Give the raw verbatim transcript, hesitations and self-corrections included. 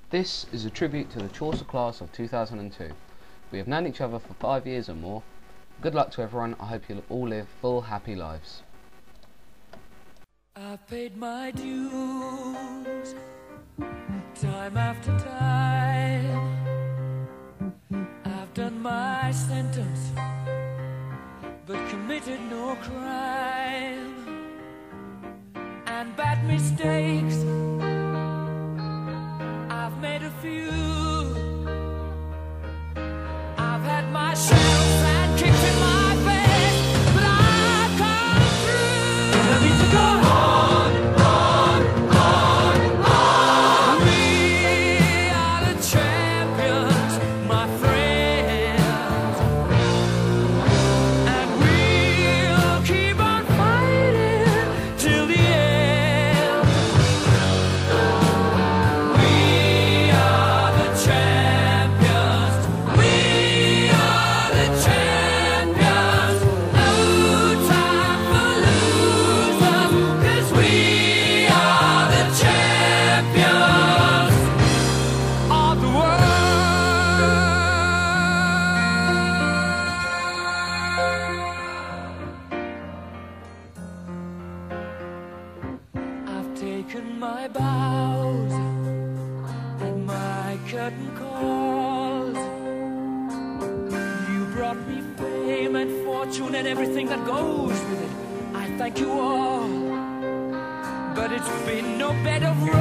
This is a tribute to the Chaucer class of two thousand two. We have known each other for five years or more. Good luck to everyone. I hope you'll all live full, happy lives. I've paid my dues, time after time. I've done my sentence, but committed no crime. And bad mistakes, I've made a few. I've had my shells and kicked in my face, but I've come through. I need to go on, on, on, on. We are the champions, my friends, and we'll keep on fighting till the end. We are the champions. We are the champions. No time for losers, 'cause we are the champions of the world. I've taken my bows and my curtain calls. You brought me fame and fortune and everything that goes with it. I thank you all, but it's been no bed of roses.